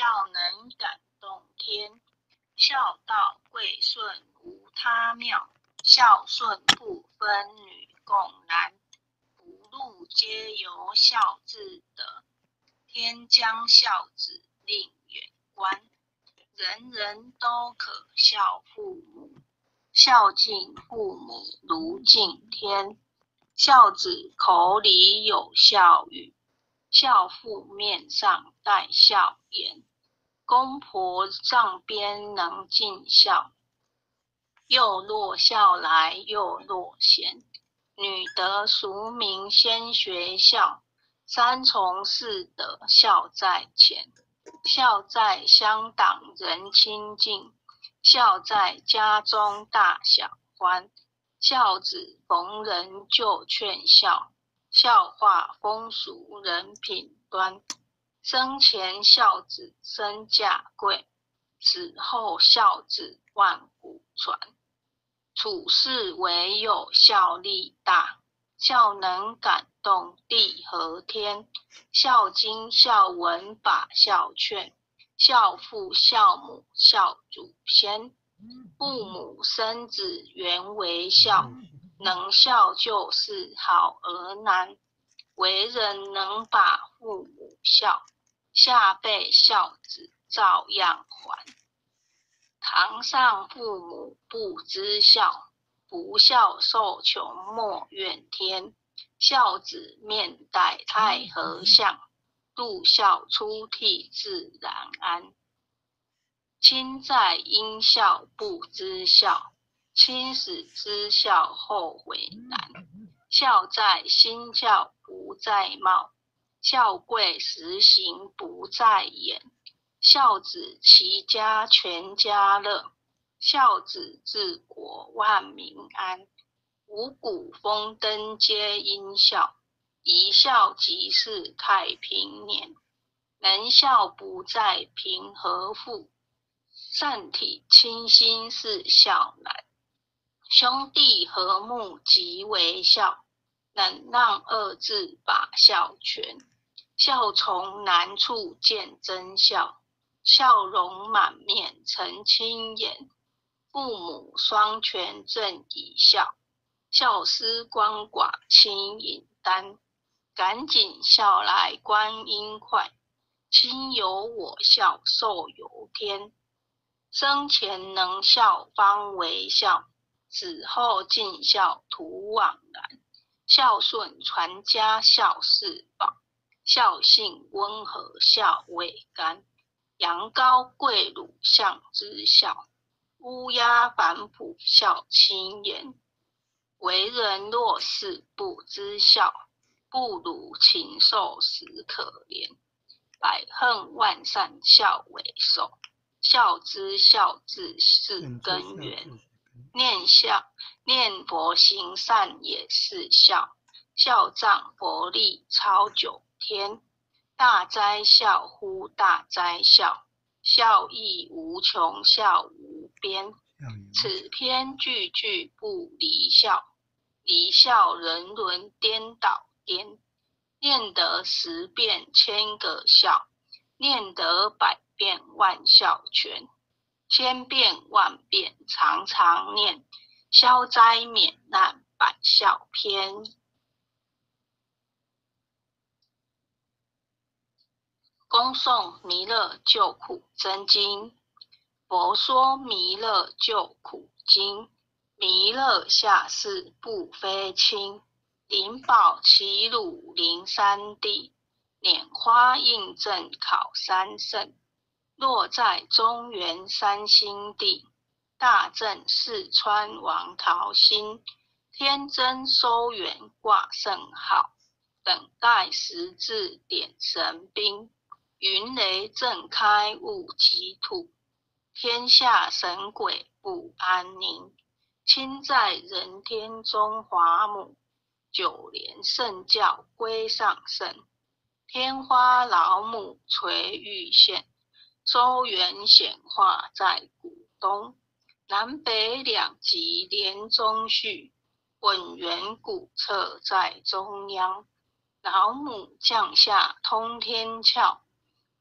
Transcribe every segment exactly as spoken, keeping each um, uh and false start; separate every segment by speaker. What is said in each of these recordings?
Speaker 1: 孝能感动天。孝道贵顺无他妙，孝顺不分女共男。福禄皆由孝至得，天将孝子令远观。人人都可孝父母，孝敬父母如敬天。孝子口里有孝语，孝父面上带孝颜。公婆帐边能尽孝，又若孝来又若贤。女德俗名先学孝，三从四德孝在前。孝在乡党人亲近，孝在家中大小欢。孝子逢人就劝孝，孝化风俗人品端。生前孝子身价贵，死后孝子万古传。处事唯有孝力大，孝能感动地和天。孝经孝文把孝劝，孝父孝母孝祖先。父母生子原为孝，能孝就是好儿男。为人能把父母孝，下辈孝子照样还。堂上父母不知孝，不孝受穷莫怨天。孝子面带太和相，入孝出涕自然安。亲在因孝不知孝，亲始知孝后悔难。孝在心孝不在貌，孝贵实行不在言。孝子齐家全家乐，孝子治国万民安。五谷丰登皆因孝，一孝即是太平年。能孝不在贫和富，善体亲心是孝难。兄弟和睦即为孝，能让二字把孝全。孝从难处见真孝，笑容满面成亲颜。父母双全正以孝，孝思鳏寡轻引担。赶紧孝来观音快，亲有我孝寿有天。生前能孝方为孝，死后尽孝徒枉然。孝顺传家孝是宝，孝性温和孝未干。羊羔跪乳象知孝，乌鸦反哺孝亲颜。为人若是不知孝，不如禽兽实可怜。百恨万善孝为首，孝之孝治是根源。念孝念佛行善也是孝，孝仗佛力超九天。大哉孝乎大哉孝，孝义无穷孝无边。此篇句句不离孝，离孝人伦颠倒颠。念得十遍千个孝，念得百遍万孝全。千遍万遍常常念，消灾免难百孝篇。恭诵弥勒救苦真经。佛说弥勒救苦经，弥勒下世不非轻。灵宝齐鲁灵山地，拈花印证考三圣。落在中原三星地，大正四川王桃心。天真收元挂圣号，等待时至点神兵。云雷震开雾即吐，天下神鬼不安宁。亲在人天中华母，九莲圣教归上圣。天花老母垂玉线，周原显化在古东。南北两极连中续，稳圆古彻在中央。老母降下通天窍，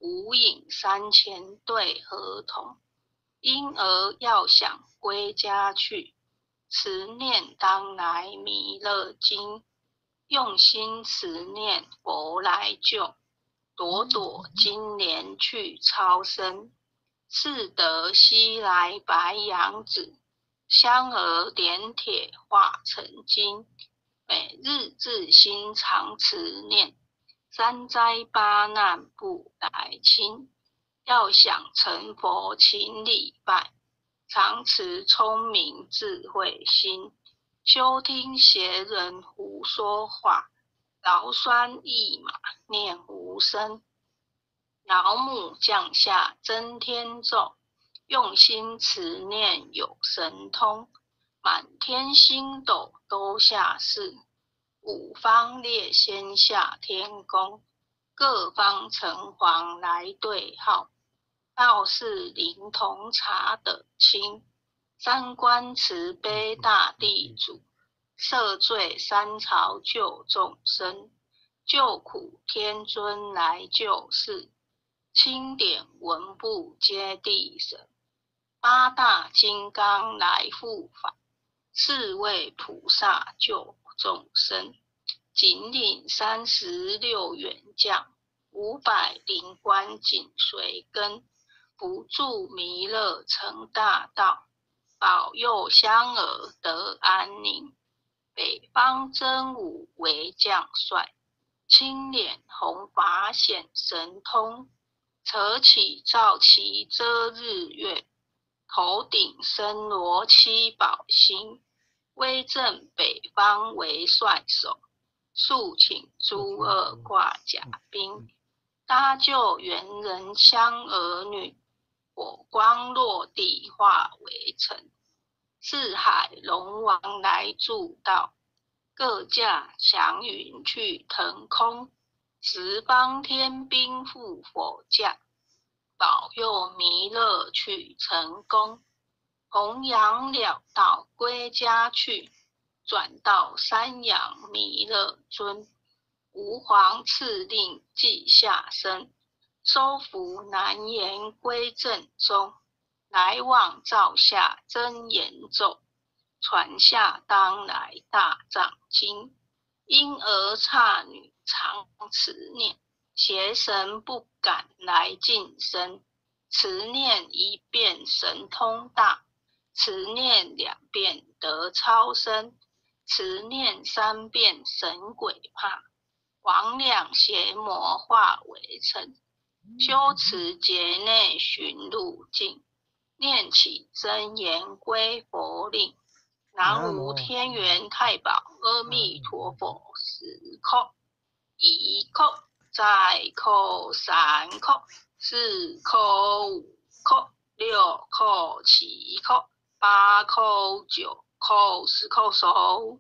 Speaker 1: 无影三千对合同。因而要想归家去，持念当来弥勒经，用心持念佛来救，朵朵金莲去超生，是得西来白羊子，香儿点铁化成金，每日自心常持念，三灾八难不来侵。要想成佛请礼拜，常持聪明智慧心，休听邪人胡说话，劳酸一马念无声。老母降下真天咒，用心持念有神通，满天星斗都下世，五方列仙下天宫，各方城隍来对号。道是灵童查得清，三观慈悲大地主，赦罪三朝救众生，救苦天尊来救世，清点文部皆地神，八大金刚来护法，四位菩萨救众生，紧领三十六员将，五百灵官紧随跟，不住弥勒成大道，保佑香儿得安宁。北方真武为将帅，青脸红发显神通，扯起皂旗遮日月，头顶森罗七宝星，威震北方为帅首，肃请诸恶挂甲兵，搭救猿人香儿女，火光落地化为尘，四海龙王来助道，各驾祥云去腾空，十方天兵护佛驾，保佑弥勒去成功。弘扬了道归家去，转到山阳弥勒尊，吾皇敕令即下生，收服难言归正宗，来往照下真言咒，传下当来大藏经。婴儿刹女常持念，邪神不敢来近身，持念一遍神通大，持念两遍得超生，持念三遍神鬼怕，魍魉邪魔化为尘，修持劫内寻路径，念起真言归佛令。南无天元太保阿弥陀佛，十叩，一叩，再叩，三叩，四叩，五叩，六叩，七叩，八叩，九叩，十叩首。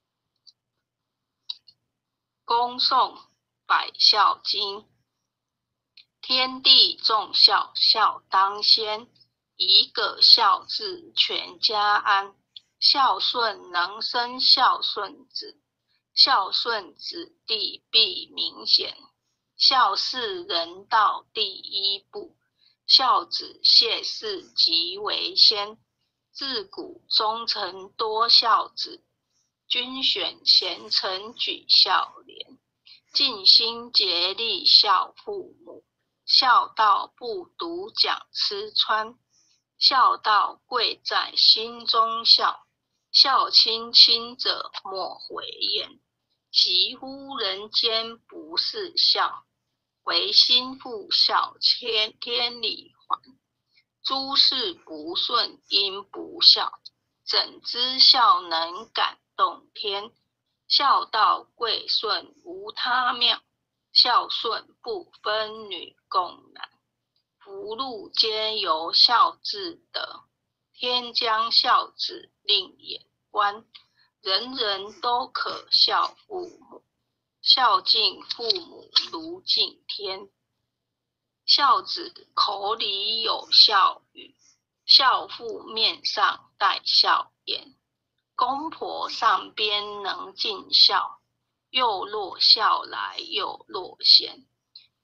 Speaker 1: 恭诵百孝经。天地众孝，孝当先，一个孝字全家安。孝顺能生孝顺子，孝顺子弟必明显。孝是人道第一步，孝子谢氏即为先。自古忠臣多孝子，君选贤臣举孝廉。尽心竭力孝父母，孝道不独讲吃穿，孝道贵在心中孝。孝亲亲者莫讳言，习乎人间不是孝，唯心复孝千天理还。诸事不顺因不孝，怎知孝能感动天？孝道贵顺无他妙，孝顺不分女共男。福禄皆由孝自得，天将孝子令眼观，人人都可孝父母，孝敬父母如敬天。孝子口里有孝语，孝父面上带孝颜。公婆上边能尽孝，又落孝来又落贤。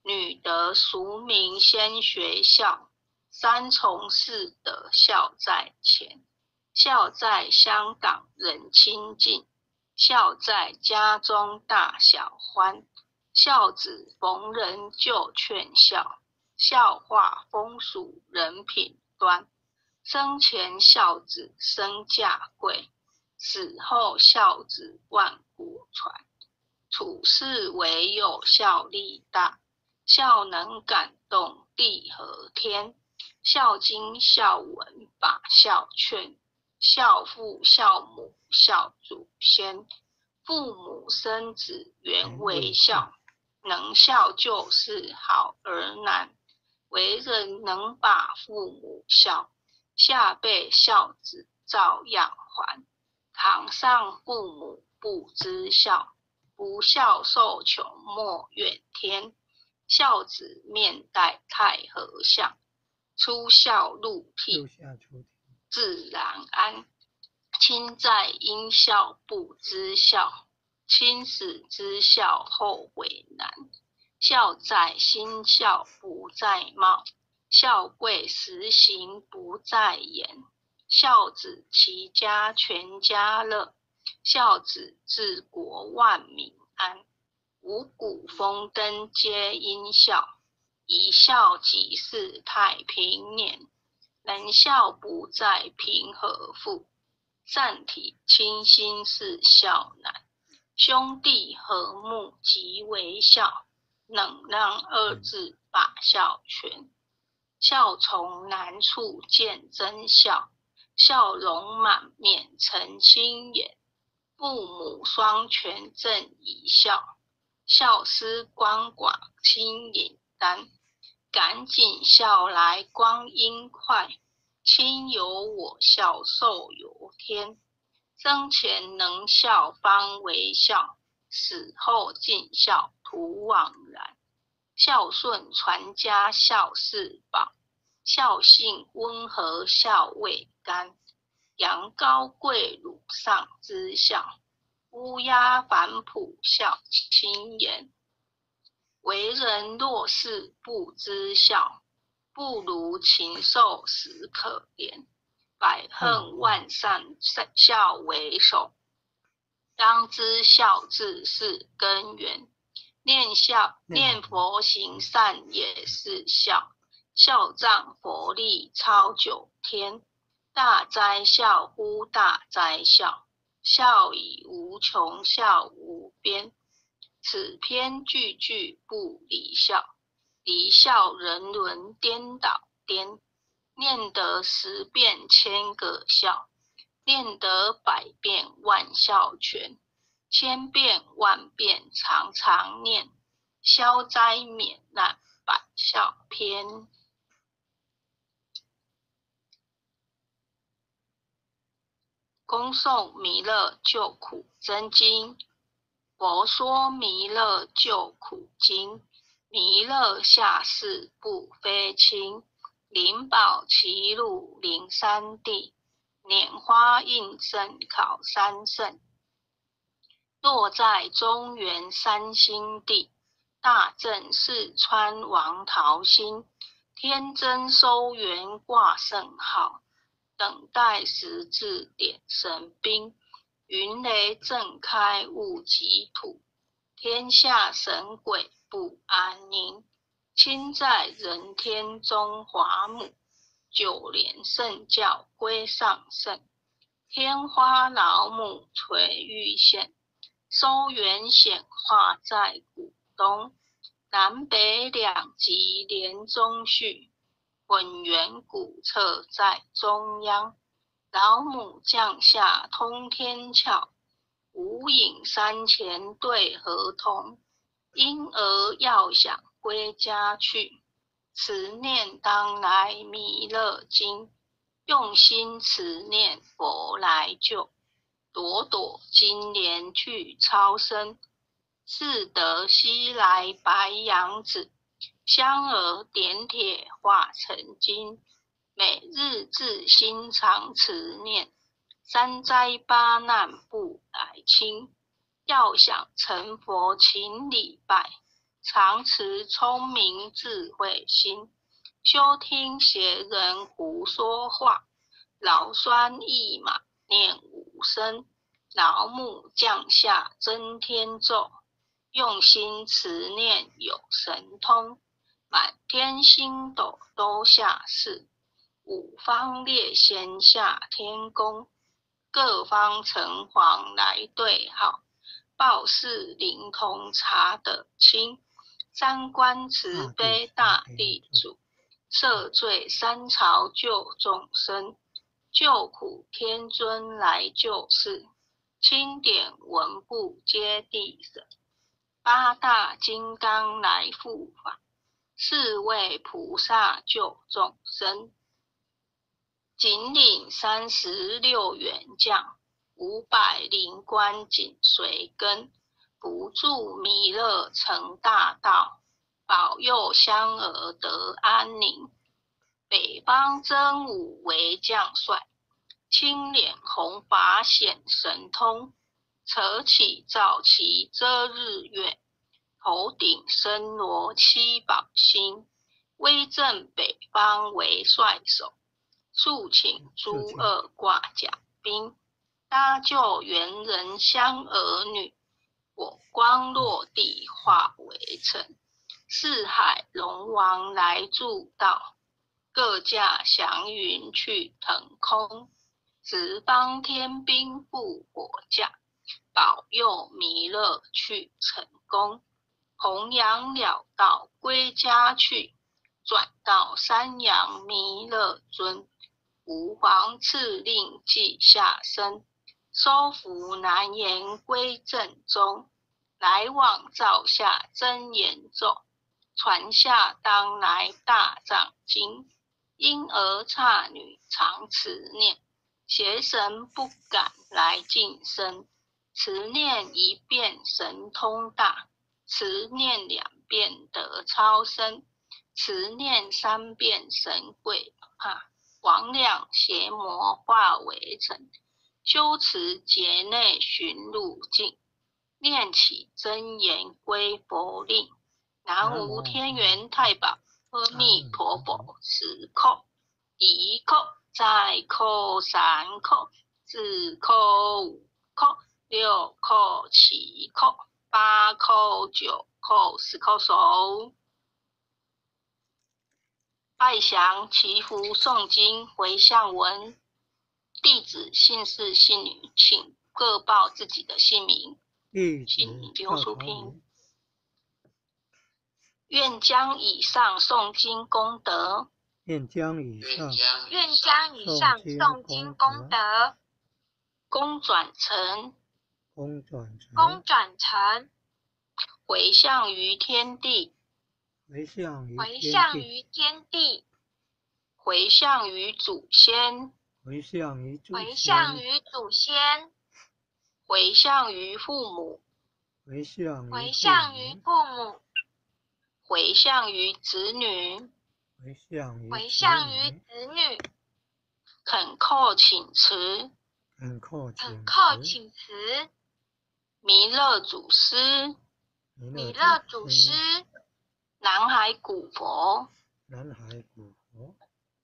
Speaker 1: 女德俗名先学孝，三从四德孝在前。孝在乡党人亲近，孝在家中大小欢。孝子逢人就劝孝，孝化风俗人品端。生前孝子身价贵，死后孝子万古传。处世唯有孝力大，孝能感动地和天。孝经孝文把孝劝，孝父孝母孝祖先。父母生子原为孝，能孝就是好儿男。为人能把父母孝，下辈孝子照样还。堂上父母不知孝，不孝受穷莫怨天。孝子面带太和相，出孝入悌自然安。亲在因孝不知孝，亲死之孝后悔难。孝在心孝不在貌，孝贵实行不在言。孝子齐家全家乐，孝子治国万民安。五谷丰登皆因孝，一孝即是太平年。能孝不在贫和富，善体亲心是孝难。兄弟和睦即为孝，能让二字把孝全。孝从难处见真孝，笑容满面澄清颜。父母双全正一孝，孝思鳏寡轻引担。赶紧孝来光阴快，亲有我孝寿有天。生前能孝方为孝，死后尽孝徒枉然。孝顺传家孝是宝，孝性温和孝未干。羊羔跪乳上知孝，乌鸦反哺孝亲言。为人若是不知孝，不如禽兽实可怜。百恨万善孝为首，当知孝字是根源。念孝念佛行善也是孝，孝仗佛力超九天。大哉孝乎大哉孝，孝以无穷孝无边。此篇句句不离孝，离孝人伦颠倒颠。念得十遍千个孝，念得百遍万孝全。千遍万遍常常念，消灾免难百孝篇。恭诵弥勒救苦真经。佛说弥勒救苦经，弥勒下世不非轻。灵宝齐入灵山地，拈花应声考三圣。落在中原三星地，大正四川王桃心。天真收元挂圣号，等待时至点神兵。云雷震开雾即土，天下神鬼不安宁。亲在人天中华母，九莲圣教归上圣。天花老母垂玉线，收元显化在古东。南北两极连中续，混元古册在中央。老母降下通天窍，无影山前对合同。婴儿要想归家去，慈念当来弥勒经。用心慈念佛来救，朵朵金莲去超生。似得西来白羊子，香儿点铁化成金。每日自心常慈念，三灾八难不来侵。要想成佛勤礼拜， 常持聪明智慧心，休听邪人胡说话。劳酸一马念五声，劳木降下真天咒。用心持念有神通，满天星斗都下世。五方列仙下天宫，各方城隍来对号。报事灵通查得清，三观慈悲大地主，赦罪三朝救众生。救苦天尊来救世，钦点文部接地审。八大金刚来护法，四位菩萨救众生。紧领三十六员将，五百灵官紧随跟。不住弥勒成大道，保佑香儿得安宁。北方真武为将帅，青脸红发显神通。扯起皂旗遮日月，头顶身罗七宝星。威震北方为帅首，速请诸恶挂甲兵。搭救猿人香儿女，我光落地化为尘。四海龙王来助道，各驾祥云去腾空。十方天兵护火驾，保佑弥勒去成功。弘扬了道归家去，转到山阳弥勒尊。吾皇敕令记下生，收服难言归正宗。来往照下真言咒，传下当来大藏经。婴儿刹女常持念，邪神不敢来近身。持念一遍神通大，持念两遍得超生，持念三遍神鬼怕。魍魉邪魔化为尘，修持劫内寻路径。念起真言归佛令，南无天元太保阿弥陀佛。十叩一叩再叩三叩四叩五叩六叩七叩八叩九叩十叩手。拜降祈福诵经回向文。弟子姓氏姓女，请各报自己的姓名。姓名刘淑萍。愿将以上诵经功德，
Speaker 2: 愿将以上
Speaker 3: 愿将以上诵经功德，
Speaker 1: 功转成
Speaker 2: 功转成
Speaker 3: 功转成
Speaker 1: 回向于天地，
Speaker 2: 回向于
Speaker 3: 回
Speaker 2: 天地，
Speaker 3: 向于天地，
Speaker 1: 回向于祖先，
Speaker 2: 回向于祖
Speaker 3: 回
Speaker 2: 先，
Speaker 3: 向于祖先，
Speaker 1: 回向于父母，
Speaker 2: 回向于
Speaker 3: 回
Speaker 2: 父
Speaker 3: 向于
Speaker 2: 母，
Speaker 3: 父母，
Speaker 1: 回向于子女，
Speaker 2: 回向于
Speaker 3: 回
Speaker 2: 子
Speaker 3: 向于
Speaker 2: 女，
Speaker 3: 子女，
Speaker 1: 恳叩请辞。
Speaker 2: 恳叩
Speaker 3: 恳
Speaker 2: 请辞。
Speaker 3: 叩请辞。
Speaker 1: 弥勒祖师，
Speaker 2: 弥
Speaker 3: 弥
Speaker 2: 勒
Speaker 3: 勒祖
Speaker 2: 祖师，
Speaker 3: 师，
Speaker 1: 南海古佛，
Speaker 2: 南海古佛，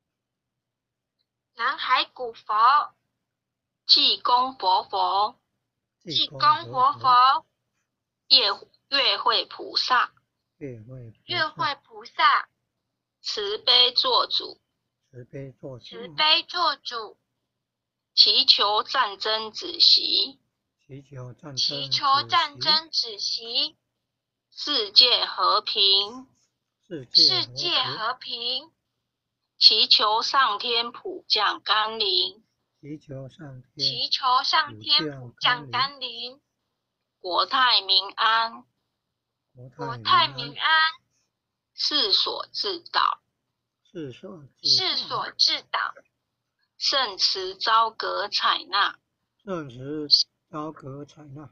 Speaker 3: 南海古佛，
Speaker 1: 济公活佛，
Speaker 3: 济公
Speaker 2: 活
Speaker 3: 活佛，
Speaker 1: 月月会菩萨，
Speaker 2: 月会菩
Speaker 3: 月
Speaker 2: 萨，
Speaker 3: 会菩萨，
Speaker 1: 慈悲做主，
Speaker 2: 慈悲做主，
Speaker 3: 慈悲做主，
Speaker 1: 祈求战争止息，
Speaker 2: 祈求战争
Speaker 3: 祈求
Speaker 2: 止息，
Speaker 3: 战争止息，
Speaker 1: 世界和平，
Speaker 2: 世
Speaker 3: 世
Speaker 2: 界
Speaker 3: 界和平，
Speaker 1: 祈求上天普降甘霖，
Speaker 2: 祈求上天
Speaker 3: 祈求上天普降甘霖，
Speaker 1: 国泰民安，
Speaker 2: 国
Speaker 3: 国
Speaker 2: 泰
Speaker 3: 泰民
Speaker 2: 民安，
Speaker 3: 安，
Speaker 1: 世所自导，
Speaker 2: 世所自
Speaker 3: 世所至导，
Speaker 1: 圣慈昭格采纳，
Speaker 2: 圣慈昭格采纳。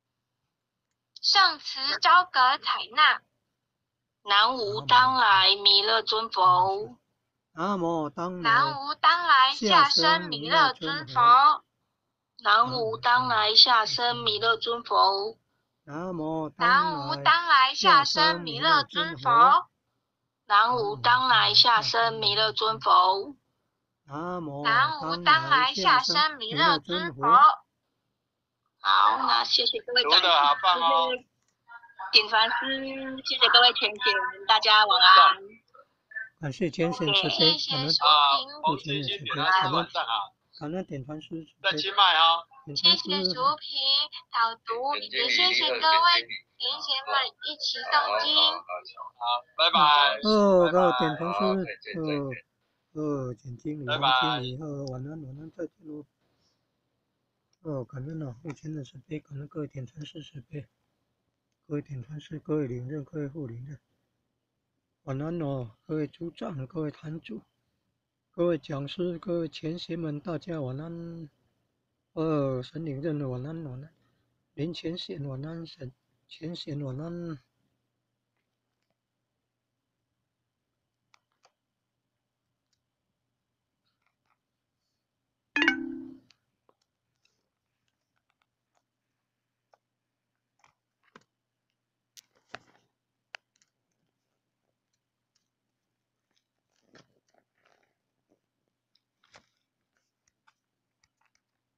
Speaker 3: 圣慈昭格采纳。
Speaker 1: 南无当来弥勒尊佛，
Speaker 2: 南无当
Speaker 3: 南
Speaker 2: 来
Speaker 3: 无当来下生弥勒尊佛，
Speaker 1: 南无当来下生弥勒尊佛，
Speaker 2: 南无
Speaker 3: 南无
Speaker 2: 当
Speaker 3: 当来下生
Speaker 2: 生
Speaker 3: 弥勒尊佛。
Speaker 1: 南无当来下生弥勒尊佛。
Speaker 2: 南无
Speaker 3: 南无
Speaker 2: 当
Speaker 3: 当来下
Speaker 2: 生
Speaker 3: 生弥勒尊佛。
Speaker 1: 好，那谢谢各位
Speaker 4: 读的好棒哦！
Speaker 1: 点传师，谢谢各位浅浅，大家晚安。
Speaker 2: 感谢浅显慈悲，
Speaker 3: 谢谢
Speaker 2: 感恩
Speaker 3: 收
Speaker 4: 啊，
Speaker 3: 听，
Speaker 4: 红星星点他说晚上好，
Speaker 2: 感恩点传师慈
Speaker 4: 在
Speaker 2: 悲，
Speaker 4: 清迈哦。
Speaker 2: 点
Speaker 3: 谢谢
Speaker 2: 传师
Speaker 3: 淑萍导读，也谢谢各位贤贤们一起诵经。
Speaker 4: 好，拜拜。
Speaker 2: 哦，各位
Speaker 4: 拜拜
Speaker 2: 点传师，哦哦，简经理
Speaker 4: 拜
Speaker 2: 红
Speaker 4: 拜
Speaker 2: 经理，哦，晚安晚安，再见喽。哦，感恩啊，父亲的慈悲，感恩各位点传师慈悲，各位点传师，各位领任，各位护领任，晚安哦，各位组长，各位坛主，各位讲师，各位前贤们，大家晚安。哦，神领任晚安晚安，林前贤晚安，神前贤晚安。